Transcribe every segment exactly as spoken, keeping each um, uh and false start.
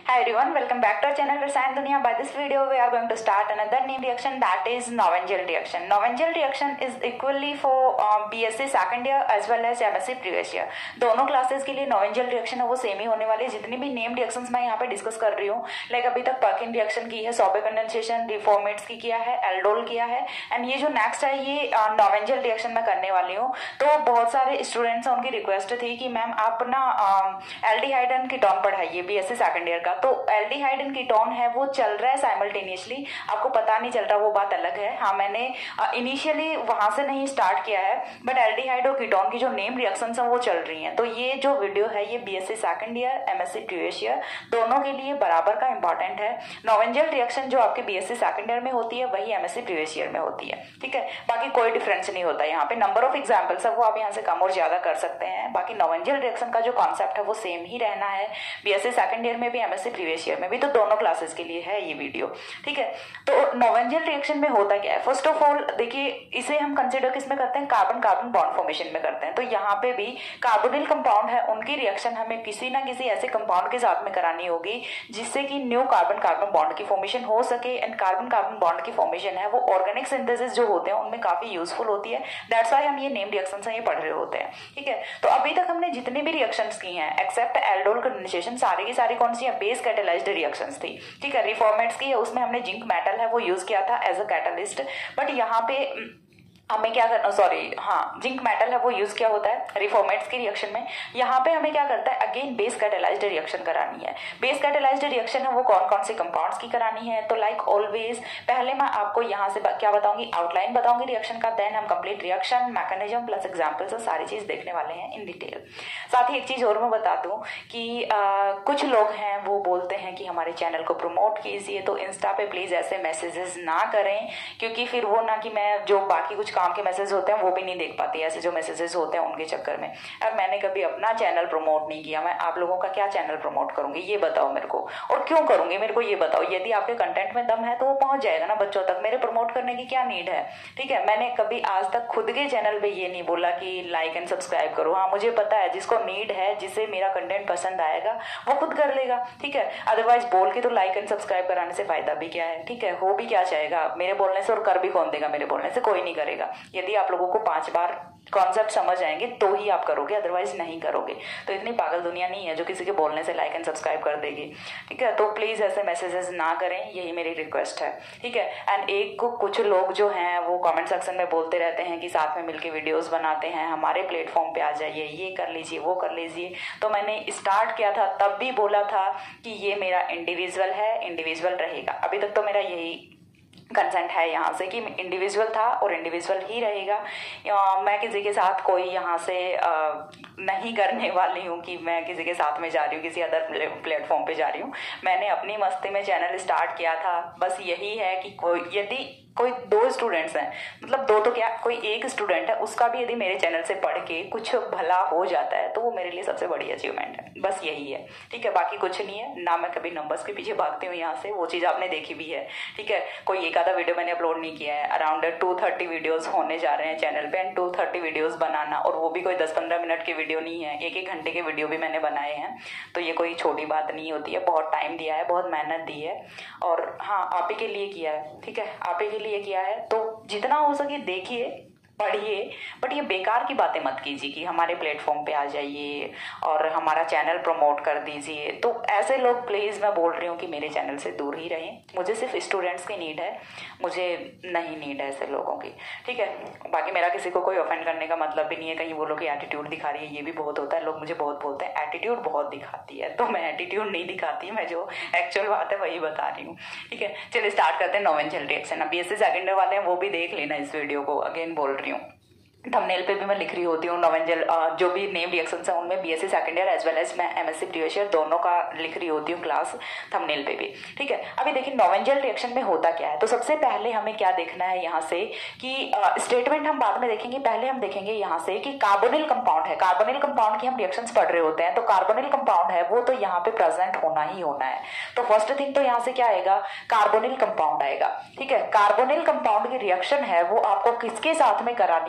Hi everyone, welcome back to our channel Rasayan Duniya. By this video, we are going to start another name reaction, that is Novengel reaction. Novengel reaction is equally for uh, B S C second year as well as M S C previous year. दोनों classes के लिए Novengel reaction है वो same ही होने वाली है. जितनी भी नेम रिएक्शंस मैं यहाँ पे डिस्कस कर रही हूँ, लाइक अभी तक पर्किन रिएक्शन की है, सॉबे कंडेंसेशन, रिफॉर्मेट्स की किया है, एल्डोल किया है, एंड ये जो नेक्स्ट है ये नोवेंजल रिएक्शन में करने वाली हूँ. तो बहुत सारे स्टूडेंट्स उनकी रिक्वेस्ट थी कि मैम आप ना एल्डिहाइड एंड कीटोन पढ़ाइए बीएससी सेकंड ईयर का. तो एल्डिहाइड एंड कीटोन है वो चल रहा है साइमल्टेनियसली, आपको पता नहीं चल रहा वो बात अलग है. हाँ, मैंने इनिशियली वहां से नहीं स्टार्ट किया है, बट एल्डिहाइड और कीटोन की जो नेम रिएक्शंस हैं वो चल रही हैं. तो ये जो वीडियो है ये BSc second year, MSc previous year दोनों के लिए बराबर का इंपॉर्टेंट है. नोवेंजल रिएक्शन जो आपके बीएससी सेकंड ईयर में होती है वही एमएससी प्रीवियस ईयर में होती है. ठीक है, बाकी कोई डिफरेंस नहीं होता. यहाँ पे नंबर ऑफ एग्जाम्पल्स है वो आप यहाँ से कम और ज्यादा कर सकते हैं. बाकी नोवेंजल रिएक्शन का जो कॉन्सेप्ट है वो सेम ही रहना है बीएससी सेकंड ईयर में भी, एमएससी प्रीवियस ईयर में भी. तो दोनों क्लासेस के लिए है ये वीडियो. ठीक है, तो नोवेंजल रिएक्शन में होता क्या है? फर्स्ट ऑफ ऑल देखिए, इसे हम कंसिडर किसमें करते हैं? कार्बन कार्बन बॉन्ड फॉर्मेशन में करते हैं. तो यहाँ पे भी कार्बोनिल कंपाउंड है, उनकी रिएक्शन हमें किसी ना किसी ऐसे कंपाउंड के साथ में करानी होगी जिससे कि न्यू कार्बन कार्बन बॉन्ड की फॉर्मेशन हो सके. एंड कार्बन कार्बन बॉन्ड की फॉर्मेशन है वो ऑर्गेनिक सिंथेसिस जो होते हैं उनमें काफी यूजफुल होती है. दैट्स व्हाई हम ये नेम रिएक्शंस ये पढ़ रहे होते हैं. ठीक है, तो अभी तक हमने जितनी भी रिएक्शंस की हैं एक्सेप्ट एल्डोल कंडेंसेशन, सारी की सारी कौन सी है? बेस कैटेलाइज्ड रिएक्शंस थी. ठीक है, रिफॉर्मेट्स की है, उसमें हमने जिंक मेटल है वो यूज किया था एज अ कैटलिस्ट. बट यहाँ पे हमें क्या करना, सॉरी हाँ जिंक मेटल है वो यूज किया होता है रिफॉर्मेट्स की रिएक्शन में. यहाँ पे हमें क्या करता है? अगेन बेस कैटेलाइज्ड रिएक्शन करानी है. बेस कैटेलाइज्ड रिएक्शन है वो कौन कौन से कंपाउंड्स की करानी है? तो लाइक ऑलवेज पहले मैं आपको यहाँ से क्या बताऊंगी? आउटलाइन बताऊंगी रिएक्शन का, देन हम complete reaction, mechanism plus examples और सारी चीज देखने वाले हैं इन डिटेल. साथ ही एक चीज और मैं बता दूं कि आ, कुछ लोग हैं वो बोलते हैं कि हमारे चैनल को प्रमोट कीजिए. तो इंस्टा पे प्लीज ऐसे मैसेजेस ना करें, क्योंकि फिर वो ना कि मैं जो बाकी कुछ काम के मैसेज होते हैं वो भी नहीं देख पाती, ऐसे जो मैसेजेस होते हैं उनके चक्कर में. अब मैंने कभी अपना चैनल प्रमोट नहीं किया, मैं आप लोगों का क्या चैनल प्रमोट करूंगी ये बताओ मेरे को, और क्यों करूंगी मेरे को ये बताओ. यदि आपके कंटेंट में दम है तो वो पहुंच जाएगा ना बच्चों तक, मेरे प्रमोट करने की क्या नीड है. ठीक है, मैंने कभी आज तक खुद के चैनल पे ये नहीं बोला कि लाइक एंड सब्सक्राइब करो. हाँ, मुझे पता है जिसको नीड है, जिसे मेरा कंटेंट पसंद आएगा वो खुद कर लेगा. ठीक है, अदरवाइज बोल के तो लाइक एंड सब्सक्राइब कराने से फायदा भी क्या है. ठीक है, हो भी क्या चाहेगा मेरे बोलने से, और कर भी कौन देगा मेरे बोलने से? कोई नहीं करेगा. यदि आप लोगों को पांच बार कॉन्सेप्ट समझ आएंगे तो ही आप करोगे, अदरवाइज नहीं करोगे. तो इतनी पागल दुनिया नहीं है जो किसी के बोलने से लाइक एंड सब्सक्राइब कर देगी. ठीक है, तो प्लीज ऐसे मैसेजेस ना करें, यही मेरी रिक्वेस्ट है. ठीक है, एंड एक को कुछ लोग जो हैं वो कमेंट सेक्शन में बोलते रहते हैं कि साथ में मिलके वीडियोस बनाते हैं, हमारे प्लेटफॉर्म पे आ जाइए, ये कर लीजिए वो कर लीजिए. तो मैंने स्टार्ट किया था तब भी बोला था कि ये मेरा इंडिविजुअल है, इंडिविजुअल रहेगा. अभी तक तो मेरा यही कंसेंट है यहाँ से कि इंडिविजुअल था और इंडिविजुअल ही रहेगा. मैं किसी के साथ कोई यहाँ से आ, नहीं करने वाली हूँ कि मैं किसी के साथ में जा रही हूँ, किसी अदर प्लेटफॉर्म पे जा रही हूँ. मैंने अपनी मस्ती में चैनल स्टार्ट किया था. बस यही है कि कोई यदि कोई दो स्टूडेंट्स हैं, मतलब दो तो क्या कोई एक स्टूडेंट है, उसका भी यदि मेरे चैनल से पढ़ के कुछ भला हो जाता है तो वो मेरे लिए सबसे बड़ी अचीवमेंट है. बस यही है. ठीक है, बाकी कुछ नहीं है ना. मैं कभी नंबर्स के पीछे भागती हूँ यहाँ से, वो चीज़ आपने देखी भी है. ठीक है, कोई एक आधा वीडियो मैंने अपलोड नहीं किया है. अराउंड टू थर्टी वीडियोज होने जा रहे हैं चैनल पे, एंड टू थर्टी वीडियोज बनाना, और वो भी कोई दस पंद्रह मिनट की वीडियो नहीं है, एक एक घंटे के वीडियो भी मैंने बनाए हैं. तो ये कोई छोटी बात नहीं होती है. बहुत टाइम दिया है, बहुत मेहनत दी है, और हाँ आप ही के लिए किया है. ठीक है, आप ही के लिए किया है. तो जितना हो सके देखिए, पढ़िए, बट ये बेकार की बातें मत कीजिए कि हमारे प्लेटफॉर्म पे आ जाइए और हमारा चैनल प्रमोट कर दीजिए. तो ऐसे लोग प्लीज मैं बोल रही हूँ कि मेरे चैनल से दूर ही रहें. मुझे सिर्फ स्टूडेंट्स की नीड है, मुझे नहीं नीड है ऐसे लोगों की. ठीक है, बाकी मेरा किसी को कोई ऑफेंड करने का मतलब भी नहीं है. कहीं वो लोग एटीट्यूड दिखा रही है, ये भी बहुत होता है. लोग मुझे बहुत बोलते हैं एटीट्यूड बहुत दिखाती है, तो मैं एटीट्यूड नहीं दिखाती, मैं जो एक्चुअल बात है वही बता रही हूँ. ठीक है, चलिए स्टार्ट करते हैं नोवेंजल रिएक्शन. अब बीएससी सेकंड ईयर वाले हैं वो भी देख लेना इस वीडियो को. अगेन बोल रही हूँ, थंबनेल पे भी मैं लिख रही होती हूँ नोवेंजल जो भी नेम रिएक्शंस हैं उनमें BSc second year as well as मैं एमएससी प्रीवियस ईयर दोनों का लिख रही होती हूँ क्लास थंबनेल पे भी. ठीक है, अभी देखिए नोवेंजल रिएक्शन में होता क्या है. तो सबसे पहले हमें क्या देखना है यहाँ से कि स्टेटमेंट हम बाद में देखेंगे, पहले हम देखेंगे यहाँ से कि कार्बोनिल कंपाउंड है. कार्बोनिल कंपाउंड की हम रिएक्शंस पढ़ रहे होते हैं, तो कार्बोनिल कंपाउंड है वो तो यहाँ पे प्रेजेंट होना ही होना है. तो फर्स्ट थिंग तो यहाँ से क्या आएगा? कार्बोनिल कंपाउंड आएगा. ठीक है, कार्बोनिल कंपाउंड की रिएक्शन है वो आपको किसके साथ में करानी होती है?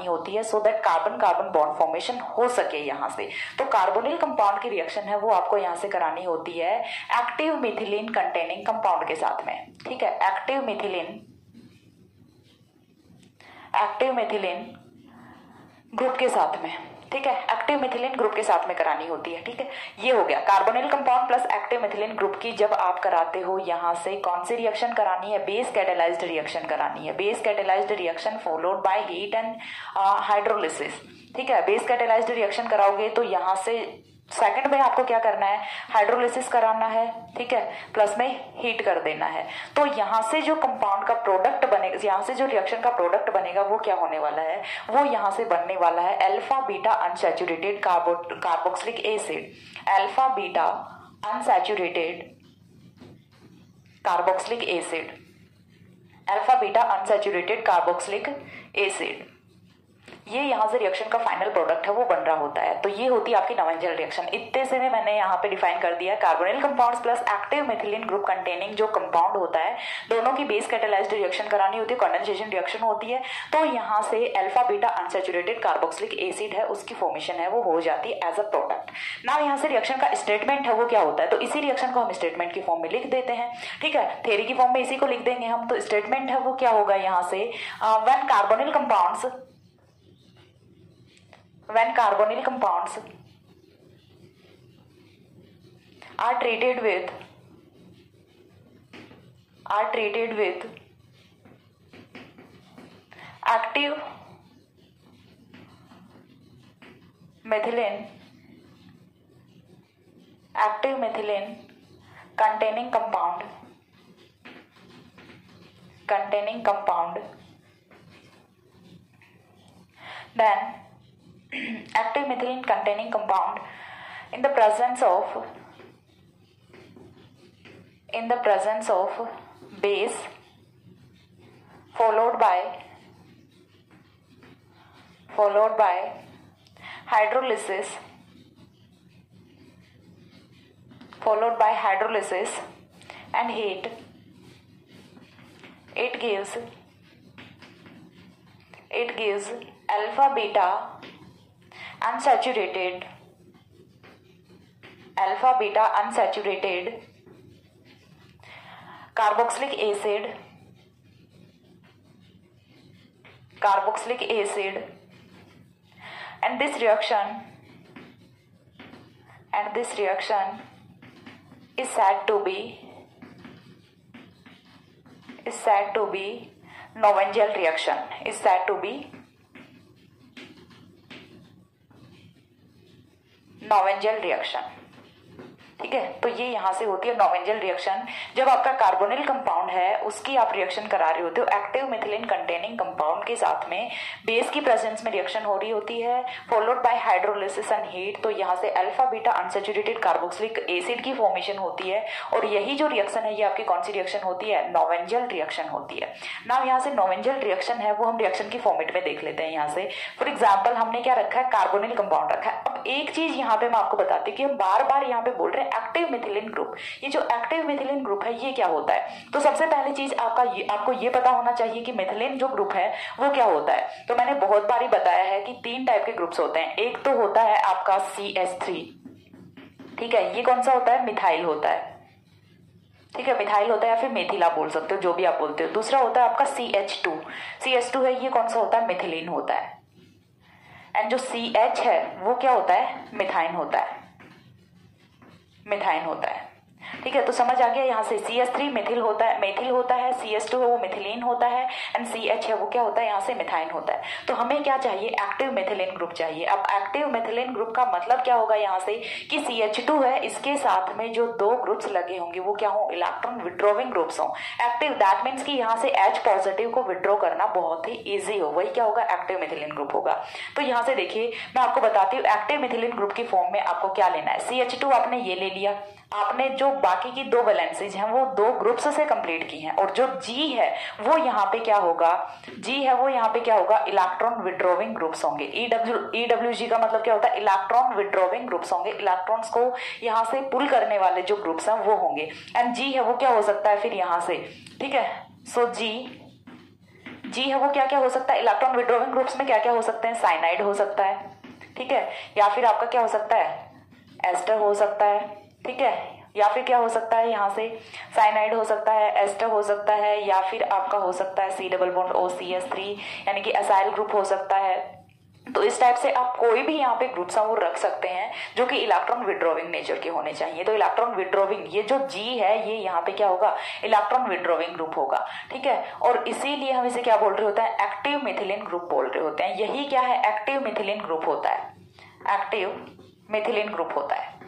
So that carbon carbon bond formation हो सके यहाँ से। तो कार्बोनिल कंपाउंड की रिएक्शन है वो आपको यहाँ से करानी होती है एक्टिव मिथिलीन कंटेनिंग कंपाउंड के साथ में, ठीक है, active methylene active methylene group के साथ में, ठीक है, एक्टिव मिथिलीन ग्रुप के साथ में करानी होती है, ठीक है। ये हो गया carbonyl compound plus active methylene group की जब आप कराते हो यहाँ से कौन सी रिएक्शन करानी है, बेस कैटेलाइज्ड रिएक्शन करानी है, base catalysed reaction followed by heat and hydrolysis, ठीक है। बेस कैटेलाइज्ड रिएक्शन कराओगे तो यहाँ से सेकंड में आपको क्या करना है, हाइड्रोलिसिस कराना है, ठीक है, प्लस में हीट कर देना है। तो यहाँ से जो कंपाउंड का प्रोडक्ट बनेगा, यहाँ से जो रिएक्शन का प्रोडक्ट बनेगा वो क्या होने वाला है, वो यहाँ से बनने वाला है alpha beta unsaturated carbo carboxylic acid, alpha beta unsaturated carboxylic acid, alpha beta unsaturated carboxylic acid. ये यहाँ से रिएक्शन का फाइनल प्रोडक्ट है वो बन रहा होता है। तो ये होती है आपकी नॉवेंजल रिएक्शन। इतने से में मैंने यहाँ पे डिफाइन कर दिया carbonyl compounds plus active methylene group containing जो कंपाउंड होता है, दोनों की बेस कैटेलाइज्ड रिएक्शन करानी होती है, कंडेंसेशन रिएक्शन होती है। तो यहाँ से alpha beta unsaturated carboxylic acid है उसकी फॉर्मेशन है वो हो जाती है एज अ प्रोडक्ट। नाउ यहाँ से रिएक्शन का स्टेटमेंट है वो क्या होता है, तो इसी रिएक्शन को हम स्टेटमेंट की फॉर्म में लिख देते हैं, ठीक है, थ्योरी की फॉर्म में इसी को लिख देंगे हम। तो स्टेटमेंट है वो क्या होगा यहाँ से, when carbonyl compounds when carbonyl compounds are treated with are treated with active methylene active methylene containing compound containing compound then active methylene containing compound in the presence of in the presence of base followed by followed by hydrolysis followed by hydrolysis and heat, it gives it gives alpha beta unsaturated alpha beta unsaturated carboxylic acid carboxylic acid and this reaction and this reaction is said to be is said to be Novangel reaction is said to be Knoevenagel reaction, ठीक है। तो ये यहाँ से होती है नॉवेंजल reaction. जब आपका कार्बोनिल कंपाउंड है उसकी आप रिएक्शन करा रहे होते हो एक्टिव मिथिलीन कंटेनिंग कंपाउंड के साथ में, बेस की प्रेजेंस में रिएक्शन हो रही होती है followed by hydrolysis and heat. तो यहाँ से alpha beta unsaturated carboxylic acid की फॉर्मेशन होती है और यही जो रिएक्शन है ये आपकी कौन सी रिएक्शन होती है, नॉवेंजल रिएक्शन होती है। ना यहाँ से नॉवेंजल रिएक्शन है वो हम रिएक्शन की फॉर्मेट में देख लेते हैं। यहाँ से फॉर एग्जाम्पल हमने क्या रखा है, कार्बोनिल कंपाउंड रखा है। अब एक चीज यहाँ पे मैं आपको बताती हूँ कि हम बार बार यहाँ पे बोल रहे हैं एक्टिव मिथिलीन ग्रुप। ये जो एक्टिव मिथिलीन ग्रुप है ये क्या होता है, तो सबसे पहली चीज आपका ये, आपको ये पता होना चाहिए कि मिथिलीन जो ग्रुप है वो क्या होता है। तो मैंने बहुत बार ही बताया है कि तीन टाइप के ग्रुप्स होते हैं। एक तो होता है आपका सी एच थ्री, ठीक है, ये कौन सा होता है, मिथाइल होता है, ठीक है, मिथाइल होता है या फिर मेथिला बोल सकते हो, जो भी आप बोलते हो। दूसरा होता है आपका C H two, C H two है, ये कौन सा होता है, मिथिलीन होता है। एंड जो सी एच है वो क्या होता है, मिथाइन होता है, मिथाइन होता है, ठीक है। तो समझ आ गया, यहाँ से सी एच थ्री मिथिल होता है, मेथिल होता है, सी एच टू है वो मिथिलीन होता है, एंड सी एच है वो क्या होता है, यहाँ से मिथाइन होता है। तो हमें क्या चाहिए, एक्टिव मिथिलीन ग्रुप चाहिए। अब एक्टिव मिथिलीन ग्रुप का मतलब क्या होगा यहाँ से कि सी एच टू है, इसके साथ में जो दो ग्रुप्स लगे होंगे वो क्या हो, इलेक्ट्रॉन विड्रॉविंग ग्रुप्स हो। एक्टिव दैट मीन्स कि यहाँ से H पॉजिटिव को विड्रॉ करना बहुत ही ईजी हो, वही क्या होगा, एक्टिव मिथिलीन ग्रुप होगा। तो यहाँ से देखिए मैं आपको बताती हूँ एक्टिव मिथिलीन ग्रुप की फॉर्म में आपको क्या लेना है। सी एच टू आपने ये ले लिया, आपने जो बाकी की दो वैलेंसीज हैं वो दो ग्रुप्स से कंप्लीट की हैं, और जो G है वो यहाँ पे क्या होगा, G है वो यहाँ पे क्या होगा, इलेक्ट्रॉन विड्रॉविंग ग्रुप्स होंगे। E W E W G का मतलब क्या होता है, इलेक्ट्रॉन विड्रॉविंग ग्रुप्स होंगे, इलेक्ट्रॉन्स को यहाँ से पुल करने वाले जो ग्रुप्स हैं वो होंगे। एंड G है वो क्या हो सकता है फिर यहाँ से, ठीक है। सो G जी है वो क्या क्या हो सकता है, इलेक्ट्रॉन विड्रॉविंग ग्रुप्स में क्या क्या हो सकते हैं, साइनाइड हो सकता है, ठीक है, या फिर आपका क्या हो सकता है, एस्टर हो सकता है, ठीक है, या फिर क्या हो सकता है यहाँ से साइनाइड हो सकता है, एस्टर हो सकता है, या फिर आपका हो सकता है C double bond O C S three यानी कि एसाइल ग्रुप हो सकता है। तो इस टाइप से आप कोई भी यहाँ पे ग्रुप्स वो रख सकते हैं जो कि इलेक्ट्रॉन विड्रॉविंग नेचर के होने चाहिए। तो इलेक्ट्रॉन विड्रॉविंग, ये जो जी है ये यहाँ पे क्या होगा, इलेक्ट्रॉन विड्रॉविंग ग्रुप होगा, ठीक है। और इसीलिए हम इसे क्या बोल रहे होते हैं, एक्टिव मिथिलीन ग्रुप बोल रहे होते हैं। यही क्या है, एक्टिव मिथिलीन ग्रुप होता है, एक्टिव मिथिलीन ग्रुप होता है।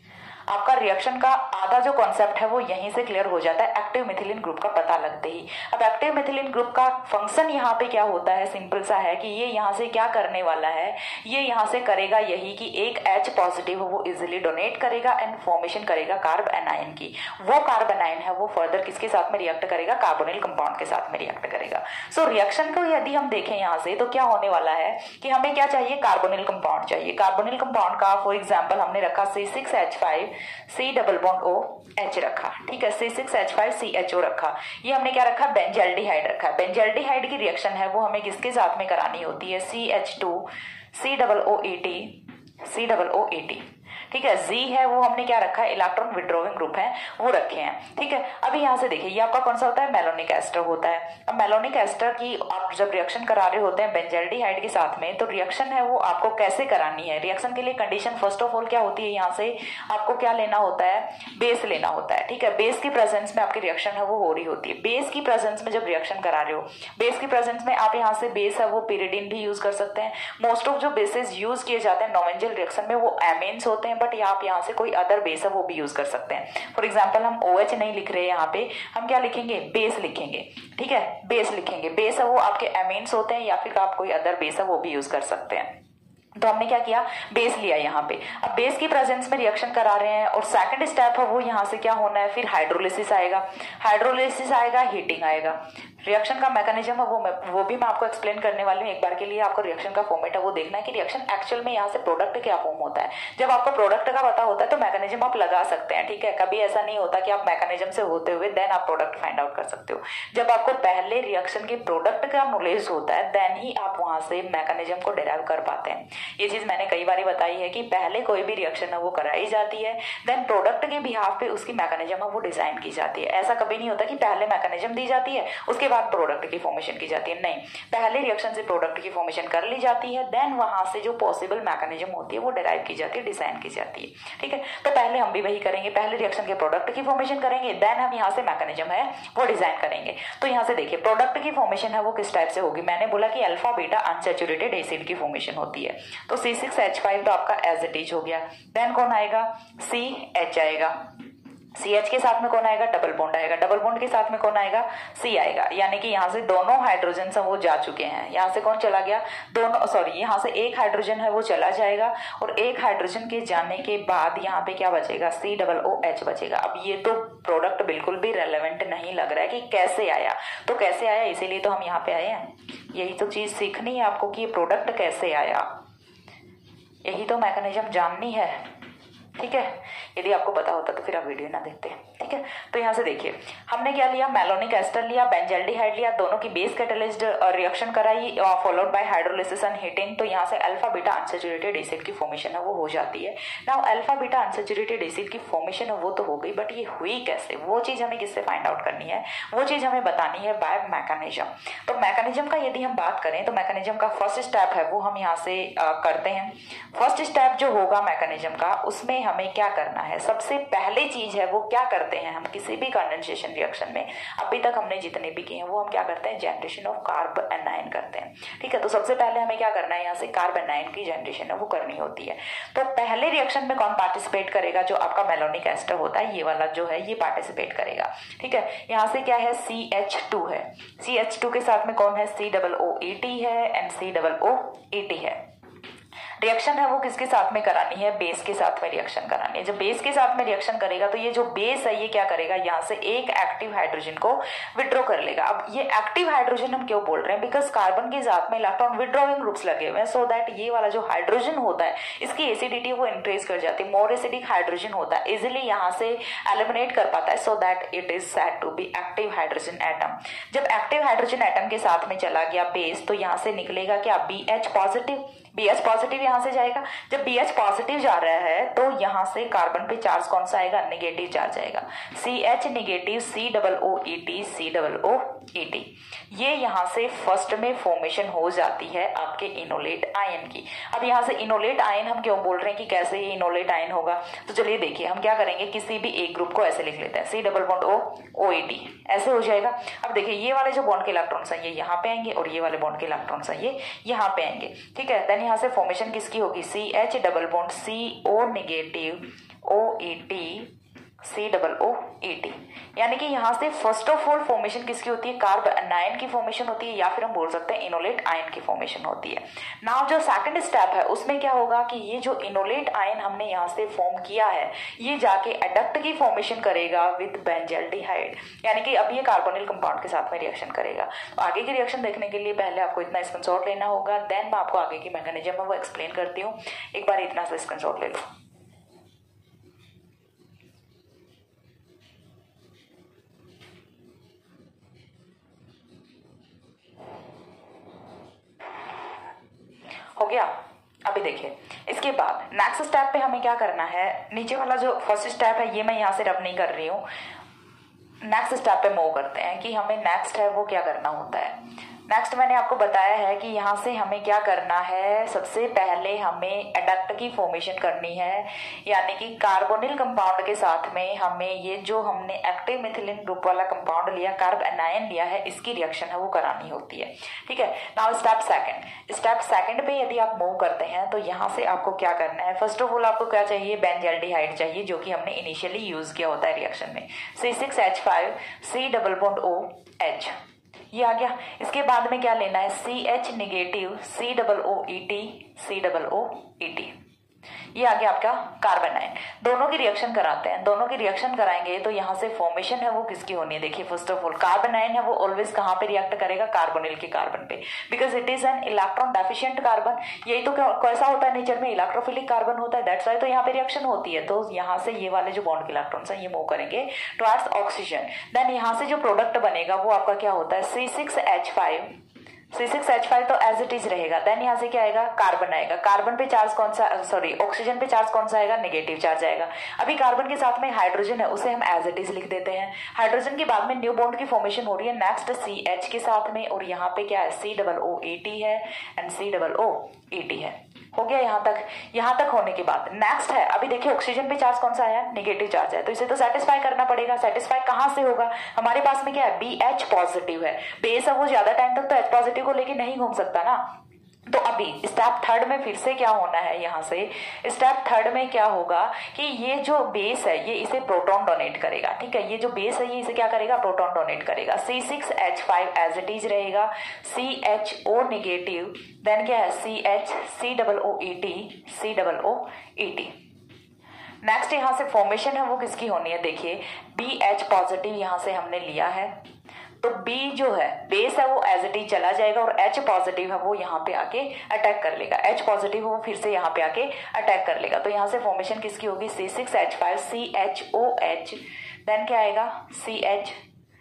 आपका रिएक्शन का आधा जो कॉन्सेप्ट है वो यहीं से क्लियर हो जाता है एक्टिव मिथिलीन ग्रुप का पता लगते ही। अब एक्टिव मिथिलीन ग्रुप का फंक्शन यहाँ पे क्या होता है, सिंपल सा है कि ये यहाँ से क्या करने वाला है, ये यहाँ से करेगा यही कि एक H पॉजिटिव वो इजिली डोनेट करेगा एंड फॉर्मेशन करेगा कार्ब एनायन की। वो कार्ब एनायन है वो फर्दर किसके साथ में रिएक्ट करेगा, कार्बोनिल कंपाउंड के साथ में रिएक्ट करेगा। सो so, रिएक्शन को यदि हम देखें यहाँ से तो क्या होने वाला है कि हमें क्या चाहिए, कार्बोनिल कंपाउंड चाहिए। कार्बोनिल कंपाउंड का फॉर एग्जाम्पल हमने रखा C six H five C double bond O H रखा, ठीक है, C six H five C H O रखा। ये हमने क्या रखा, बेंजल्डिहाइड रखा। बेंजल्डिहाइड की रिएक्शन है वो हमें किसके साथ में करानी होती है, C H two C double O E T C double O E T, ठीक है। जी है वो हमने क्या रखा है, इलेक्ट्रॉन विड्रॉविंग ग्रुप है वो रखे हैं, ठीक है। अभी यहाँ से देखिए ये आपका कौन सा होता है, मेलोनिक एस्टर होता है। अब मेलोनिक एस्टर की आप जब रिएक्शन करा रहे होते हैं बेंजल्डिहाइड के साथ में, तो रिएक्शन है वो आपको कैसे करानी है। रिएक्शन के लिए कंडीशन फर्स्ट ऑफ ऑल क्या होती है, यहाँ से आपको क्या लेना होता है, बेस लेना होता है, ठीक है। बेस की प्रेजेंस में आपकी रिएक्शन है वो हो रही होती है। बेस की प्रेजेंस में जब रिएक्शन करा रहे हो, बेस की प्रेजेंस में आप यहाँ से बेस है वो पिरिडीन भी यूज कर सकते हैं। मोस्ट ऑफ जो बेसेस यूज किए जाते हैं नॉवेंजल रिएक्शन में वो एमीन्स होते हैं, बट आप यहाँ से कोई अदर बेस है वो भी यूज कर सकते हैं। फॉर एग्जांपल हम OH नहीं लिख रहे हैं, यहाँ पे हम क्या लिखेंगे, बेस लिखेंगे, ठीक है, बेस लिखेंगे। बेस है वो आपके एमीन्स होते हैं या फिर आप कोई अदर बेस है वो भी यूज कर सकते हैं। तो हमने क्या किया, बेस लिया यहाँ पे। अब बेस की प्रेजेंस में रिएक्शन करा रहे हैं और सेकंड स्टेप है वो यहाँ से क्या होना है, फिर हाइड्रोलिसिस आएगा। हाइड्रोलिसिस आएगा, हीटिंग आएगा। रिएक्शन का मैकेनिज्म है वो वो भी मैं आपको एक्सप्लेन करने वाली हूँ। एक बार के लिए आपको रिएक्शन का फॉर्मेट है वो देखना है कि रिएक्शन एक्चुअल में यहाँ से प्रोडक्ट क्या फॉर्म होता है। जब आपको प्रोडक्ट का पता होता है तो मैकेनिज्म आप लगा सकते हैं, ठीक है। कभी ऐसा नहीं होता कि आप मैकेनिज्म से होते हुए देन आप प्रोडक्ट फाइंड आउट कर सकते हो। जब आपको पहले रिएक्शन के प्रोडक्ट का नॉलेज होता है देन ही आप वहां से मैकेनिज्म को डिराइव कर पाते हैं। ये चीज मैंने कई बार बताई है कि पहले कोई भी रिएक्शन है वो कराई जाती है, देन प्रोडक्ट के बिहाफ पे उसकी मैकेनिज्म है वो डिजाइन की जाती है। ऐसा कभी नहीं होता कि पहले मैकेनिज्म दी जाती है उसके बाद प्रोडक्ट की फॉर्मेशन की जाती है, नहीं, पहले रिएक्शन से प्रोडक्ट की फॉर्मेशन कर ली जाती है, देन वहां से जो पॉसिबल मैकेनिज्म होती है वो डिराइव की जाती है, डिजाइन की जाती है, ठीक है। तो पहले हम भी वही करेंगे, पहले रिएक्शन के प्रोडक्ट की फॉर्मेशन करेंगे, देन हम यहाँ से मैकेनिज्म है वो डिजाइन करेंगे। तो यहाँ से देखिए प्रोडक्ट की फॉर्मेशन है वो किस टाइप से होगी, मैंने बोला कि अल्फा बीटा अनसैचुरेटेड एसिड की फॉर्मेशन होती है। तो सी सिक्स एच फाइव तो आपका एज इट इज हो गया, देन कौन आएगा, सी एच आएगा, सी एच के साथ में कौन आएगा, डबल बॉन्ड आएगा, डबल बॉन्ड के साथ में कौन आएगा, सी आएगा। यानी कि यहाँ से दोनों हाइड्रोजन वो जा चुके हैं, यहाँ से कौन चला गया, दोनों सॉरी यहाँ से एक हाइड्रोजन है वो चला जाएगा और एक हाइड्रोजन के जाने के बाद यहाँ पे क्या बचेगा, सी डबल ओ एच बचेगा। अब ये तो प्रोडक्ट बिल्कुल भी रेलेवेंट नहीं लग रहा है कि कैसे आया, तो कैसे आया इसीलिए तो हम यहाँ पे आए हैं। यही तो चीज सीखनी है आपको कि ये प्रोडक्ट कैसे आया, यही तो मैकेनिज्म जाननी है, ठीक है। यदि आपको पता होता तो फिर आप वीडियो ना देखते, ठीक है। तो यहाँ से देखिए हमने क्या लिया, मेलोनिक एस्टर लिया, बेंजल्डिहाइड लिया, दोनों की बेस कैटलिस्ट रिएक्शन कराई followed by hydrolysis and heating. तो यहाँ से अल्फा बीटा अनसैचुरेटेड एसिड की फॉर्मेशन है वो हो जाती है। Now alpha beta unsaturated acid की फॉर्मेशन है वो तो हो गई, बट ये हुई कैसे, वो चीज हमें किससे फाइंड आउट करनी है, वो चीज हमें बतानी है बाय मैकेनिज्म। तो मैकेनिज्म का यदि हम बात करें तो मैकेनिज्म का फर्स्ट स्टेप है वो हम यहाँ से करते हैं। फर्स्ट स्टेप जो होगा मैकेनिज्म का, उसमें हमें क्या करना है, सबसे पहले चीज है वो क्या करते हैं हम किसी भी कंडेंसेशन रिएक्शन में, अभी तक हमने जितने भी किए हैं वो हम क्या करते हैं, जनरेशन ऑफ कार्ब एनायन करते हैं, ठीक है। तो सबसे पहले हमें क्या करना है, यहाँ से कार्ब एनायन की जनरेशन है वो करनी होती है। तो पहले रिएक्शन में कौन पार्टिसिपेट करेगा, जो आपका मेलोनिक एस्टर होता है ये वाला जो है ये पार्टिसिपेट करेगा, ठीक है। यहाँ से क्या है, सी एच टू है, सी एच टू के साथ में कौन है, C double O E T है and C double O E T है। रिएक्शन है वो किसके साथ में करानी है, बेस के साथ में रिएक्शन करानी है। जब बेस के साथ में रिएक्शन करेगा तो ये जो बेस है ये क्या करेगा, यहाँ से एक एक्टिव हाइड्रोजन को विड्रॉ कर लेगा। अब ये एक्टिव हाइड्रोजन हम क्यों बोल रहे हैं, बिकॉज कार्बन के साथ में इलेक्ट्रॉन विड्रॉइंग ग्रुप्स लगे हुए हैं, सो दैट ये वाला जो हाइड्रोजन होता है इसकी एसिडिटी वो इंक्रीज कर जाती है। मोर एसिडिक हाइड्रोजन होता है, इजिली यहाँ से एलिमिनेट कर पाता है, so that it is said to be active hydrogen atom. जब एक्टिव हाइड्रोजन एटम के साथ में चला गया बेस, तो यहाँ से निकलेगा क्या, B H positive. B H positive यहाँ से जाएगा। जब बी एच पॉजिटिव जा रहा है तो यहाँ से कार्बन पे चार्ज कौन सा आएगा, नेगेटिव चार्ज आएगा, C H negative, C double O E T, C double O E T. ये यहाँ से फर्स्ट में फॉर्मेशन हो जाती है आपके इनोलेट आयन की। अब यहाँ से इनोलेट आयन हम क्यों बोल रहे हैं कि कैसे ये इनोलेट आयन होगा, तो चलिए देखिए हम क्या करेंगे, किसी भी एक ग्रुप को ऐसे लिख लेते हैं, C double bond O O E T, ऐसे हो जाएगा। अब देखिए ये वाले जो बॉन्ड के इलेक्ट्रॉन्स हैं ये यहाँ पे आएंगे और ये वाले बॉन्ड के इलेक्ट्रॉन्स हैं ये यहाँ पे आएंगे, ठीक है। देन यहाँ से फॉर्मेशन किसकी होगी, C H double bond C O negative O E T, C double O E T. यानी कि यहाँ से फर्स्ट ऑफ ऑल फॉर्मेशन किसकी होती है, कार्ब अनायन की फॉर्मेशन होती है, या फिर हम बोल सकते हैं इनोलेट आयन की फॉर्मेशन होती है। नाउ जो सेकंड स्टेप है उसमें क्या होगा कि ये जो इनोलेट आयन हमने यहाँ से फॉर्म किया है ये जाके एडक्ट की फॉर्मेशन करेगा विद बेंजल्डिहाइड, यानी कि अब ये कार्बोनिल कंपाउंड के साथ में रिएक्शन करेगा। तो आगे की रिएक्शन देखने के लिए पहले आपको इतना स्क्रीनशॉट लेना होगा, देन मैं आपको आगे की मैकेनिज्म है वो एक्सप्लेन करती हूँ। एक बार इतना सा स्क्रीनशॉट ले लो। हो गया। अभी देखिए इसके बाद नेक्स्ट स्टेप पे हमें क्या करना है, नीचे वाला जो फर्स्ट स्टेप है ये मैं यहाँ से रब नहीं कर रही हूँ, नेक्स्ट स्टेप पे मूव करते हैं कि हमें नेक्स्ट है वो क्या करना होता है। नेक्स्ट मैंने आपको बताया है कि यहाँ से हमें क्या करना है, सबसे पहले हमें एडक्ट की फॉर्मेशन करनी है, यानी कि कार्बोनिल कंपाउंड के साथ में हमें ये जो हमने एक्टिव मिथिलीन ग्रुप वाला कंपाउंड लिया, कार्ब एनायन लिया है, इसकी रिएक्शन है वो करानी होती है, ठीक है। Now step second, step second पे यदि आप मूव करते हैं तो यहाँ से आपको क्या करना है, फर्स्ट ऑफ ऑल आपको क्या चाहिए, बेंजल्डिहाइड चाहिए, जो कि हमने इनिशियली यूज किया होता है रिएक्शन में, C six H five C double bond O H, ये आ गया। इसके बाद में क्या लेना है, C H negative C double O E T, C double O E T, ये आ गया आपका कार्बन आयन। दोनों की रिएक्शन कराते हैं, दोनों की रिएक्शन कराएंगे तो यहाँ से फॉर्मेशन है वो किसकी होनी है, देखिए first of all carbon ion है वो ऑलवेज कहाँ पे रिएक्ट करेगा, कार्बोनिल के कार्बन पे, because it is an electron deficient carbon. यही तो कैसा होता है नेचर में, इलेक्ट्रोफिलिक कार्बन होता है, दैट्स वाई तो यहाँ पे रिएक्शन होती है। तो यहाँ से ये वाले जो बॉन्ड के इलेक्ट्रॉन्स हैं ये मूव करेंगे टुवर्ड्स ऑक्सीजन, देन यहाँ से जो प्रोडक्ट बनेगा वो आपका क्या होता है, C six H five, C six H five तो एज इट इज रहेगा, देन यहाँ से क्या आएगा, कार्बन आएगा, कार्बन पे चार्ज कौन सा, सॉरी ऑक्सीजन पे चार्ज कौन सा आएगा, नेगेटिव चार्ज आएगा। अभी कार्बन के साथ में हाइड्रोजन है उसे हम एज इट इज लिख देते हैं, हाइड्रोजन के बाद में न्यू बॉन्ड की फॉर्मेशन हो रही है नेक्स्ट सी एच के साथ में, और यहाँ पे क्या है, C double O A T है and C double O E T है। हो गया यहाँ तक। यहाँ तक होने के बाद नेक्स्ट है, अभी देखिए ऑक्सीजन पे चार्ज कौन सा आया, नेगेटिव चार्ज है, तो इसे तो सेटिस्फाई करना पड़ेगा। सेटिस्फाई कहाँ से होगा, हमारे पास में क्या है, बी एच पॉजिटिव है, बेस है वो ज्यादा टाइम तक तो एच पॉजिटिव को लेके नहीं घूम सकता ना। तो अभी स्टेप थर्ड में फिर से क्या होना है, यहाँ से स्टेप थर्ड में क्या होगा कि ये जो बेस है ये इसे प्रोटॉन डोनेट करेगा, ठीक है, ये जो बेस है ये इसे क्या करेगा, प्रोटॉन डोनेट करेगा। C six H five as it is रहेगा, C H O negative, then क्या है, C H C double O E T, C double O E T. Next यहाँ से फॉर्मेशन है वो किसकी होनी है, देखिए बी एच पॉजिटिव यहाँ से हमने लिया है, तो B जो है बेस है वो एज इट इज चला जाएगा और H पॉजिटिव है वो यहाँ पे आके अटैक कर लेगा, H पॉजिटिव है वो फिर से यहाँ पे आके अटैक कर लेगा। तो यहाँ से फॉर्मेशन किसकी होगी, C six H five C H O H, then क्या आएगा, C H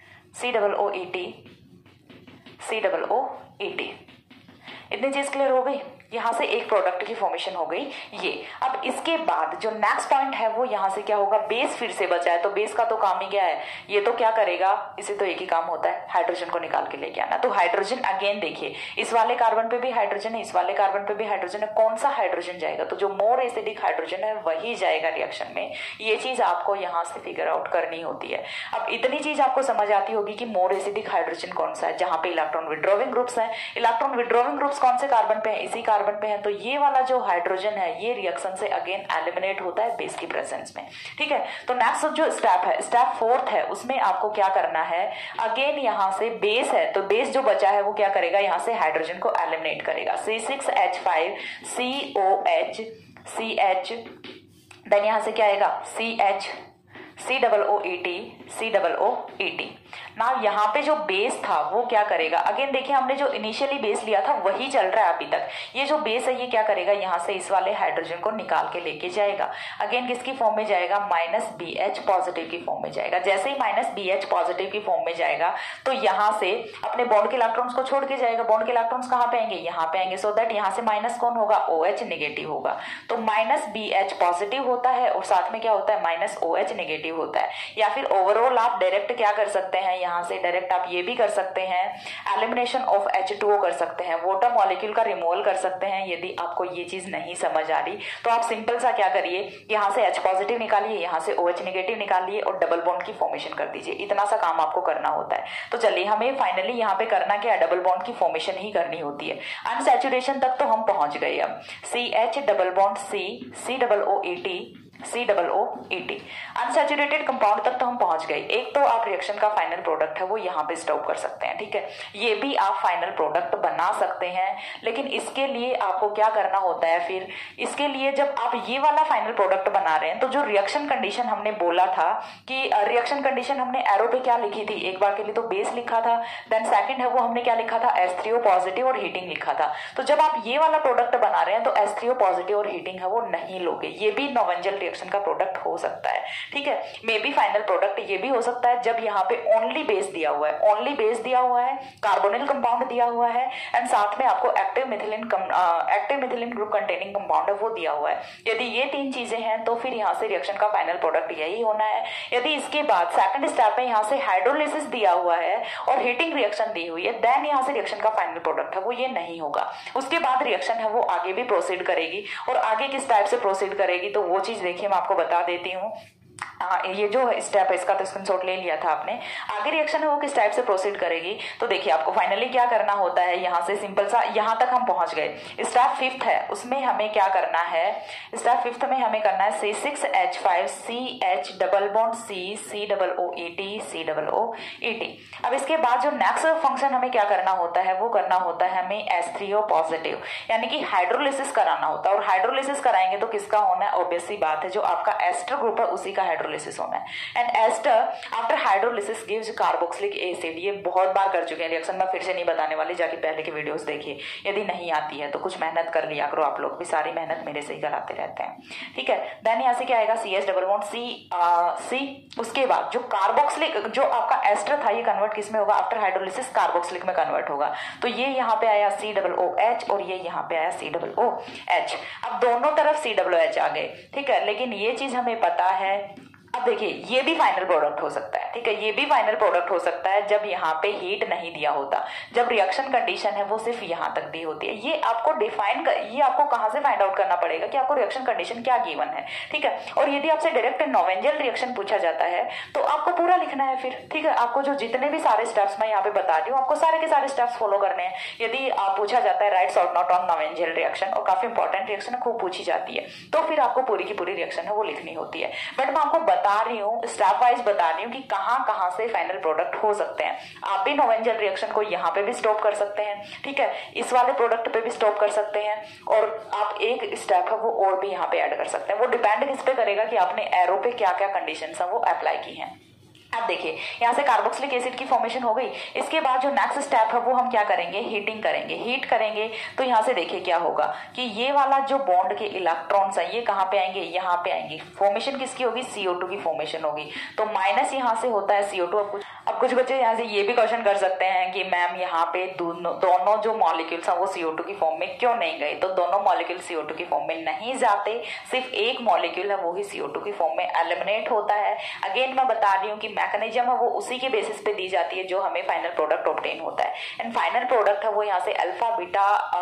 C double O E T, C double O E T. इतनी चीज क्लियर हो गई। यहाँ से एक प्रोडक्ट की फॉर्मेशन हो गई ये। अब इसके बाद जो नेक्स्ट पॉइंट है वो यहाँ से क्या होगा, बेस फिर से बचा है, तो बेस का तो काम ही क्या है, ये तो क्या करेगा, इसे तो एक ही काम होता है, हाइड्रोजन को निकाल के लेके आना। तो हाइड्रोजन अगेन देखिए इस वाले कार्बन पे भी हाइड्रोजन है, इस वाले कार्बन पे भी हाइड्रोजन है, कौन सा हाइड्रोजन जाएगा, तो जो मोर एसिडिक हाइड्रोजन है वही जाएगा रिएक्शन में। ये चीज आपको यहाँ से फिगर आउट करनी होती है। अब इतनी चीज आपको समझ आती होगी कि मोर एसिडिक हाइड्रोजन कौन सा है, जहां पे इलेक्ट्रॉन विड्रॉविंग ग्रुप्स है। इलेक्ट्रॉन विड्रॉविंग ग्रुप्स कौन से कार्बन पे है, इसी कार्बन पे है, तो ये वाला जो हाइड्रोजन है ये रिएक्शन से अगेन एलिमिनेट होता है बेस की प्रेजेंस में। ठीक है, तो नेक्स्ट जो स्टेप है, स्टेप फोर्थ है, उसमें आपको क्या करना है, अगेन यहाँ से बेस है तो बेस जो बचा है वो क्या करेगा, यहाँ से हाइड्रोजन को एलिमिनेट करेगा। C six H five C O H C H, then यहाँ से क्या आएगा C H C double O E T C double O E T. ना यहाँ पे जो बेस था वो क्या करेगा, अगेन देखिए हमने जो इनिशियली बेस लिया था वही चल रहा है अभी तक। ये जो बेस है ये क्या करेगा, यहाँ से इस वाले हाइड्रोजन को निकाल के लेके जाएगा, अगेन किसकी फॉर्म में जाएगा, माइनस बी एच पॉजिटिव की फॉर्म में जाएगा। जैसे ही माइनस बी एच पॉजिटिव की फॉर्म में जाएगा तो यहाँ से अपने बॉन्ड के इलेक्ट्रॉन्स को छोड़ के जाएगा। बॉन्ड के इलेक्ट्रॉन्स कहाँ पे आएंगे, यहाँ पे आएंगे, सो दैट यहाँ से माइनस कौन होगा, ओ एच नेगेटिव होगा। तो माइनस बी एच पॉजिटिव होता है और साथ में क्या होता है, माइनस ओ एच नेगेटिव होता है। या फिर ओवरऑल आप डायरेक्ट क्या कर सकते हैं, यहाँ से डायरेक्ट आप ये भी कर सकते हैं, elimination of H two O कर सकते हैं, वाटर मॉलिक्यूल का रिमूवल कर सकते हैं। यदि आपको ये चीज नहीं समझ आ रही तो आप सिंपल सा क्या करिए, यहाँ से H पॉजिटिव निकालिए, यहाँ से OH नेगेटिव निकालिए और डबल बॉन्ड की फॉर्मेशन कर दीजिए। इतना सा काम आपको करना होता है। तो चलिए हमें फाइनली यहाँ पे करना क्या है, डबल बॉन्ड की फॉर्मेशन ही करनी होती है। अनसैचुरेशन तक तो हम पहुंच गए। अब C H double bond C C double O E T C double O E T, unsaturated compound तक तो हम पहुंच गए। एक तो आप रिएक्शन का फाइनल प्रोडक्ट है वो यहाँ पे स्टॉप कर सकते हैं। ठीक है, ये भी आप फाइनल प्रोडक्ट बना सकते हैं, लेकिन इसके लिए आपको क्या करना होता है, फिर इसके लिए जब आप ये वाला फाइनल प्रोडक्ट बना रहे हैं तो जो रिएक्शन कंडीशन हमने बोला था कि रिएक्शन कंडीशन हमने एरो पे क्या लिखी थी, एक बार के लिए तो बेस लिखा था, देन सेकंड है वो हमने क्या लिखा था, एस थ्री ओ पॉजिटिव और हीटिंग लिखा था। तो जब आप ये वाला प्रोडक्ट बना रहे हैं तो एस थ्री ओ पॉजिटिव और हीटिंग है वो नहीं लोगे, ये भी नोवेंजल रिएक्शन का प्रोडक्ट हो सकता है। ठीक है, मे बी फाइनल प्रोडक्ट ये भी हो सकता है जब यहाँ पे ओनली बेस दिया हुआ है, ओनली बेस दिया हुआ है, कार्बोनिल कंपाउंड दिया हुआ है एंड साथ में आपको active methylene active methylene group containing compound है वो दिया हुआ है। यदि ये तीन चीजें हैं तो फिर यहाँ से रिएक्शन का फाइनल प्रोडक्ट यही होना है। यदि इसके बाद सेकंड स्टेप में यहाँ से हाइड्रोलिसिस दिया हुआ है और हीटिंग रिएक्शन दी हुई है, देन यहाँ से रिएक्शन का फाइनल प्रोडक्ट है वो ये नहीं होगा। उसके बाद रिएक्शन है वो आगे भी प्रोसीड करेगी और आगे किस टाइप से प्रोसीड करेगी तो वो चीज देखिए मैं आपको बता देती हूँ। हाँ, ये जो स्टेप है इसका तो स्क्रीनशॉट ले लिया था आपने। आगे रिएक्शन है वो किस टाइप से प्रोसीड करेगी तो देखिए आपको फाइनली क्या करना होता है, यहाँ से सिंपल सा यहाँ तक हम पहुंच गए। स्टेप फिफ्थ है उसमें हमें क्या करना है, स्टेप फिफ्थ में हमें करना है C six H five C H double bond C C double O E T C double O E T. अब इसके बाद जो नेक्स्ट फंक्शन हमें क्या करना होता है वो करना होता है हमें एस थ्री ओ पॉजिटिव यानी कि हाइड्रोलिसिस कराना होता है। और हाइड्रोलिसिस कराएंगे तो किसका होना है, ऑब्वियस सी बात है जो आपका एस्टर ग्रुप है उसी का हाइड्रोलिसिस होना है। And ester after hydrolysis gives carboxylic acid. ये बहुत बार कर चुके हैं रिएक्शन, में फिर से नहीं बताने वाली, जाके पहले के वीडियोस देखिए। यदि नहीं आती है तो कुछ मेहनत कर लिया करो, आप लोग भी सारी मेहनत मेरे से ही कराते रहते हैं। ठीक है, देन यहाँ से क्या आएगा C H double bond C C. उसके बाद जो कार्बोक्सिलिक जो आपका एस्टर था ये कन्वर्ट किस में होगा, आफ्टर हाइड्रोलिसिस कार्बोक्सिलिक में कन्वर्ट होगा। तो ये यहाँ पे आया सी डबल ओ एच और ये यहाँ पे आया सी डबल ओ एच। अब दोनों तरफ सी डबल ओ एच आ गए। ठीक है, लेकिन ये चीज हमें पता है। अब देखिए ये भी फाइनल प्रोडक्ट हो सकता है। ठीक है, ये भी फाइनल प्रोडक्ट हो सकता है जब यहाँ पे हीट नहीं दिया होता, जब रिएक्शन कंडीशन है वो सिर्फ यहाँ तक दी होती है। ये आपको डिफाइन कर, ये आपको कहाँ से फाइंड आउट करना पड़ेगा कि आपको रिएक्शन कंडीशन क्या गिवन है। ठीक है, और यदि आपसे डायरेक्ट नोवेंजल रिएक्शन पूछा जाता है तो आपको पूरा लिखना है फिर। ठीक है, आपको जो जितने भी सारे स्टेप्स मैं यहाँ पे बता रही हूँ आपको सारे के सारे स्टेप्स फॉलो करने हैं। यदि आप पूछा जाता है write short note on Knoevenagel reaction, और काफी इंपॉर्टेंट रिएक्शन खूब पूछी जाती है, तो फिर आपको पूरी की पूरी रिएक्शन है वो लिखनी होती है। बट मैं आपको बता रही हूँ, स्टेप वाइज बता रही हूँ कि कहाँ कहाँ से फाइनल प्रोडक्ट हो सकते हैं। आप भी नोवेंजल रिएक्शन को यहाँ पे भी स्टॉप कर सकते हैं। ठीक है, इस वाले प्रोडक्ट पे भी स्टॉप कर सकते हैं और आप एक स्टेप है वो और भी यहाँ पे ऐड कर सकते हैं। वो डिपेंड किस पे करेगा कि आपने एरो पे क्या क्या कंडीशन है वो अप्लाई की हैं। अब देखिए यहाँ से कार्बोक्सिलिक एसिड की फॉर्मेशन हो गई। इसके बाद जो नेक्स्ट स्टेप है वो हम क्या करेंगे, हीटिंग करेंगे। हीट करेंगे तो यहाँ से देखिए क्या होगा कि ये वाला जो बॉन्ड के इलेक्ट्रॉन्स है ये कहाँ पे आएंगे, यहाँ पे आएंगे। फॉर्मेशन किसकी होगी, सी ओ टू की फॉर्मेशन होगी। तो माइनस यहाँ से होता है सी ओ टू। अब कुछ अब कुछ बच्चे यहाँ से ये भी क्वेश्चन कर सकते हैं कि मैम यहाँ पे दोनों दोनों जो मॉलिक्यूल्स हैं वो सी ओ टू की फॉर्म में क्यों नहीं गए। तो दोनों मॉलिक्यूल सी ओ टू की फॉर्म में नहीं जाते, सिर्फ एक मॉलिक्यूल है वो ही सी ओ टू की फॉर्म में एलिमिनेट होता है। अगेन मैं बता रही हूँ कि मैकेनिज्म है वो उसी के बेसिस पे दी जाती है जो हमें फाइनल प्रोडक्ट ऑब्टेन होता है। एंड फाइनल प्रोडक्ट है वो यहाँ से alpha beta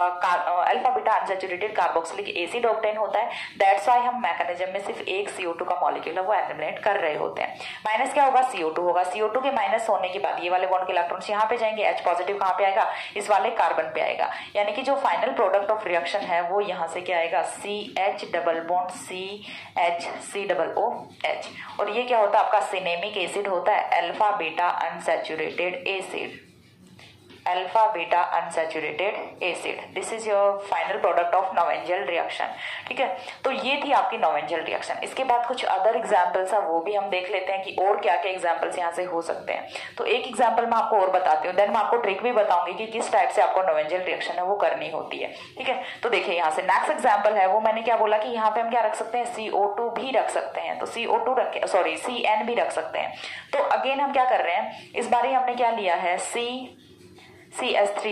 alpha beta unsaturated carboxylic acid obtain होता है। दैट्स व्हाई हम मैकेनिज्म में सिर्फ एक सी ओ टू का मॉलिक्यूल है वो एलिमिनेट कर रहे होते हैं। माइनस क्या होगा, सी ओ टू होगा। सी ओ टू के माइनस प्लस होने के बाद ये वाले बॉन्ड के इलेक्ट्रॉन्स यहाँ पे जाएंगे, H पॉजिटिव कहाँ पे आएगा, इस वाले कार्बन पे आएगा, यानी कि जो फाइनल प्रोडक्ट ऑफ रिएक्शन है वो यहाँ से क्या आएगा, C H double bond C H C double O H. और ये क्या होता है आपका सिनेमिक एसिड होता है, alpha beta unsaturated acid, alpha beta unsaturated acid. This is your final product of Knoevenagel reaction. ठीक है, तो ये थी आपकी नॉवेंजल रिएक्शन। इसके बाद कुछ अदर एग्जांपल्स है वो भी हम देख लेते हैं कि और क्या क्या एग्जांपल्स यहाँ से हो सकते हैं। तो एक एग्जांपल मैं आपको और बताती हूँ, देन मैं आपको ट्रिक भी बताऊंगी कि किस टाइप से आपको नॉवेंजल रिएक्शन है वो करनी होती है। ठीक है, तो देखिए यहाँ से नेक्स्ट एग्जाम्पल है वो मैंने क्या बोला कि यहाँ पे हम क्या रख सकते हैं, सी ओ टू भी रख सकते हैं, तो सी ओ टू रखे, सॉरी सी एन भी रख सकते हैं। तो अगेन हम क्या कर रहे हैं, इस बार हमने क्या लिया है, C C S three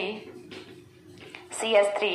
C S three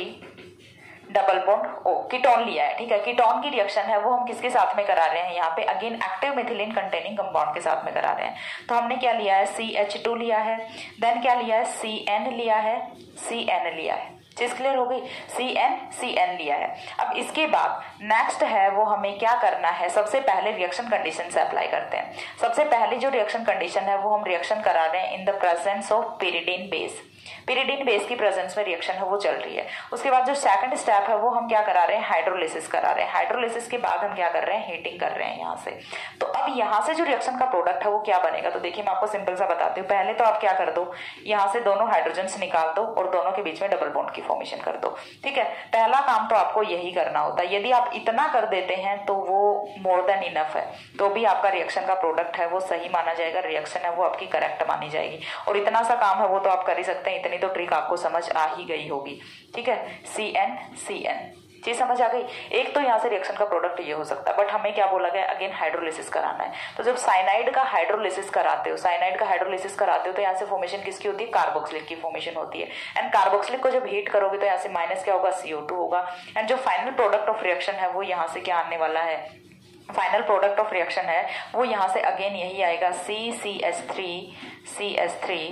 double bond O, ketone लिया है। ठीक है, कीटोन की रिएक्शन है वो हम किसके साथ में करा रहे हैं, यहाँ पे again active methylene containing compound के साथ में करा रहे हैं। तो हमने क्या लिया है, सी एच टू लिया है, देन क्या लिया है, सी एन लिया है, सी एन लिया है। चीज क्लियर हो गई, सी एन सी एन लिया है। अब इसके बाद नेक्स्ट है वो हमें क्या करना है, सबसे पहले रिएक्शन कंडीशन से अप्लाई करते हैं। सबसे पहले जो रिएक्शन कंडीशन है वो हम रिएक्शन करा रहे हैं in the presence of pyridine base. pyridine base की प्रेजेंस में रिएक्शन है वो चल रही है। उसके बाद जो सेकंड स्टेप है वो हम क्या करा रहे हैं, हाइड्रोलिसिस करा रहे हैं। हाइड्रोलिसिस के बाद हम क्या कर रहे हैं, हीटिंग कर रहे हैं यहाँ से। तो अब यहाँ से जो रिएक्शन का प्रोडक्ट है वो क्या बनेगा, तो देखिए मैं आपको सिंपल सा बताती हूँ। पहले तो आप क्या कर दो, यहाँ से दोनों हाइड्रोजन निकाल दो और दोनों के बीच में डबल बॉन्ड की फॉर्मेशन कर दो। ठीक है, पहला काम तो आपको यही करना होता है। यदि आप इतना कर देते हैं तो वो मोर देन इनफ है, तो भी आपका रिएक्शन का प्रोडक्ट है वो सही माना जाएगा, रिएक्शन है वो आपकी करेक्ट मानी जाएगी। और इतना सा काम है वो तो आप कर ही सकते हैं, इतनी तो ट्रिक आपको समझ आ ही गई होगी। ठीक है, सी एन सी एन चीज समझ आ गई। एक तो यहाँ से रिएक्शन का प्रोडक्ट ये हो सकता है, बट हमें क्या बोला गया, अगेन हाइड्रोलिसिस कराना है। तो जब साइनाइड का हाइड्रोलिसिस कराते हो साइनाइड का हाइड्रोलिसिस कराते हो तो यहाँ से फॉर्मेशन किसकी होती है, कार्बोक्सिलिक की फॉर्मेशन होती है। एंड कार्बोक्सिलिक को जब हीट करोगे तो यहाँ से माइनस क्या होगा, सी ओ टू होगा। एंड जो फाइनल प्रोडक्ट ऑफ रिएक्शन है वो यहाँ से क्या आने वाला है, फाइनल प्रोडक्ट ऑफ रिएक्शन है वो यहाँ से अगेन यही आएगा, C C S three C S three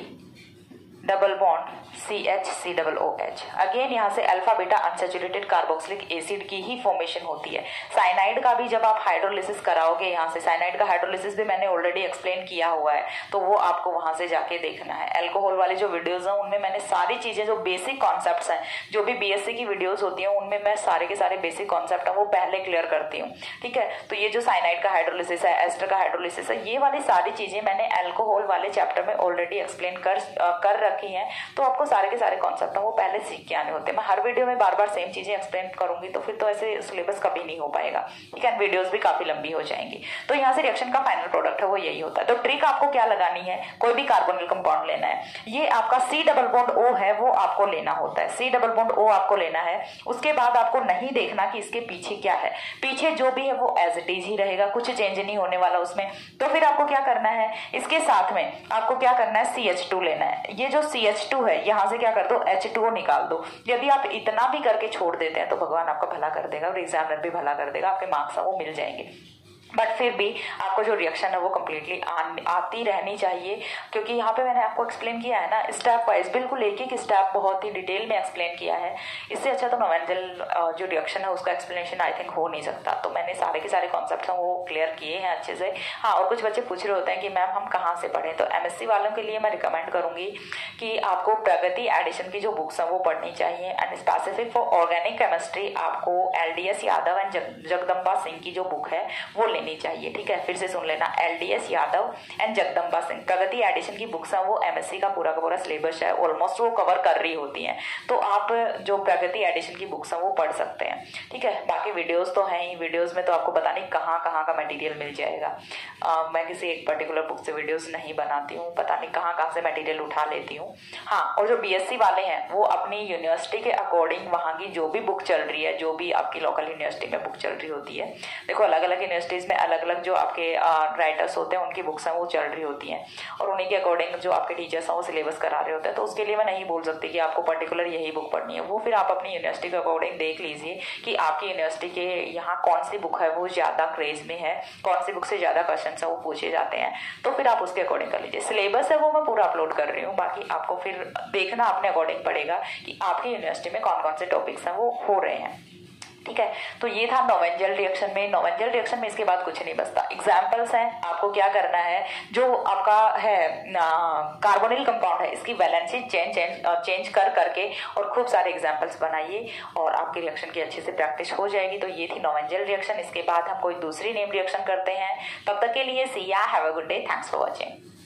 double bond C H C double O H. Again यहाँ से alpha beta unsaturated carboxylic acid की ही फॉर्मेशन होती है। साइनाइड का भी जब आप हाइड्रोलिसिस कराओगे, यहाँ से साइनाइड का हाइड्रोलिसिस भी मैंने ऑलरेडी एक्सप्लेन किया हुआ है, तो वो आपको वहां से जाके देखना है। अल्कोहल वाली जो वीडियोज हैं उनमें मैंने सारी चीजें, जो बेसिक कॉन्सेप्ट्स हैं, जो भी बीएससी की वीडियोज होती है उनमें मैं सारे के सारे बेसिक कॉन्सेप्ट है वो पहले क्लियर करती हूँ। ठीक है, तो ये जो साइनाइड का हाइड्रोलिसिस है, एस्टर का हाइड्रोलिसिस है, ये वाली सारी चीजें मैंने अल्कोहल वाले चैप्टर में ऑलरेडी एक्सप्लेन कर कर रखी है। तो आपको सारे के सारे कॉन्सेप्ट है वो पहले सीख के आने होते हैं। मैं हर वीडियो में बार बार सेम चीजें एक्सप्लेन करूंगी तो फिर तो ऐसे सिलेबस कभी नहीं हो पाएगा। ठीक है, वीडियोस भी काफी लंबी हो जाएंगी। तो यहाँ से रिएक्शन का फाइनल प्रोडक्ट है वो यही होता है। तो ट्रिक आपको क्या लगानी है, कोई भी कार्बोनिल कंपाउंड लेना है, ये आपका सी डबल बॉन्ड ओ है वो आपको लेना होता है। सी डबल बॉन्ड ओ आपको लेना है। उसके बाद आपको नहीं देखना कि इसके पीछे क्या है, पीछे जो भी है वो एज इट इज ही रहेगा, कुछ चेंज नहीं होने वाला उसमें। तो फिर आपको क्या करना है, इसके साथ में आपको क्या करना है, सी एच टू लेना है। ये जो सी एच टू है यहाँ से क्या कर दो, एच टू ओ निकाल दो। यदि आप इतना भी करके छोड़ देते हैं तो भगवान आपका भला कर देगा और एग्जामिनर भी भला कर देगा, आपके मार्क्स वो मिल जाएंगे। बट फिर भी आपको जो रिएक्शन है वो कम्प्लीटली आती रहनी चाहिए, क्योंकि यहाँ पे मैंने आपको एक्सप्लेन किया है ना स्टेप वाइज, बिल्कुल एक एक स्टेप बहुत ही डिटेल में एक्सप्लेन किया है। इससे अच्छा तो नॉवेंजल जो रिएक्शन है उसका एक्सप्लेनेशन आई थिंक हो नहीं सकता। तो मैंने सारे के सारे कॉन्सेप्ट हैं वो क्लियर किए हैं अच्छे से। हाँ, और कुछ बच्चे पूछ रहे होते हैं कि मैम हम कहाँ से पढ़ें, तो एमएससी वालों के लिए मैं रिकमेंड करूंगी कि आपको प्रगति एडिशन की जो बुक्स हैं वो पढ़नी चाहिए। And specific for organic chemistry आपको एलडीएस यादव एंड जगदम्बा सिंह की जो बुक है वो लेनी चाहिए। ठीक है, फिर से सुन लेना, LDS Yadav and Jagdamba Singh Pragati edition की बुक्स हैं वो एमएससी का पूरा का पूरा सिलेबस है, ऑलमोस्ट वो कवर कर रही होती हैं। तो आप जो प्रगति एडिशन की बुक्स हैं वो पढ़ सकते हैं। ठीक है, बाकी वीडियोस तो हैं ही, वीडियोस में तो आपको पता नहीं कहाँ कहाँ का मटेरियल मिल जाएगा। आ, मैं किसी एक पर्टिकुलर बुक से वीडियोस नहीं बनाती हूँ, पता नहीं कहाँ कहाँ से मटेरियल उठा लेती हूँ। हाँ, और जो बीएससी वाले हैं वो अपनी यूनिवर्सिटी के अकॉर्डिंग वहाँ की जो भी बुक चल रही है, जो भी आपकी लोकल यूनिवर्सिटी में बुक चल रही होती है, देखो अलग अलग यूनिवर्सिटीज में अलग अलग जो आपके राइटर्स होते हैं उनकी बुक्स हैं वो चल रही होती हैं, और उन्हीं के अकॉर्डिंग जो आपके टीचर्स हैं वो सिलेबस करा रहे होते हैं। तो उसके लिए मैं नहीं बोल सकती कि आपको पर्टिकुलर यही बुक पढ़नी है। वो फिर आप अपनी यूनिवर्सिटी के अकॉर्डिंग देख लीजिए कि आपकी यूनिवर्सिटी के यहाँ कौन सी बुक है वो ज्यादा क्रेज में है, कौन सी बुक से ज्यादा क्वेश्चन है वो पूछे जाते हैं, तो फिर आप उसके अकॉर्डिंग कर लीजिए। सिलेबस है वो मैं पूरा अपलोड कर रही हूँ, बाकी आपको फिर देखना अपने अकॉर्डिंग पड़ेगा कि आपकी यूनिवर्सिटी में कौन कौन से टॉपिक्स हैं वो हो रहे हैं। ठीक है। तो ये था नोवेंजल रिएक्शन में। नोवेंजल रिएक्शन में इसके बाद कुछ नहीं बचता। एग्जाम्पल्स हैं, आपको क्या करना है, जो आपका है कार्बोनिल कंपाउंड है, इसकी वैलेंसी चेंज चेंज चेंज कर करके और खूब सारे एग्जाम्पल्स बनाइए और आपकी रिएक्शन की अच्छे से प्रैक्टिस हो जाएगी। तो ये थी नोवेंजल रिएक्शन। इसके बाद हम कोई दूसरी नेम रिएक्शन करते हैं। तब तक के लिए see ya, have a good day, thanks for watching.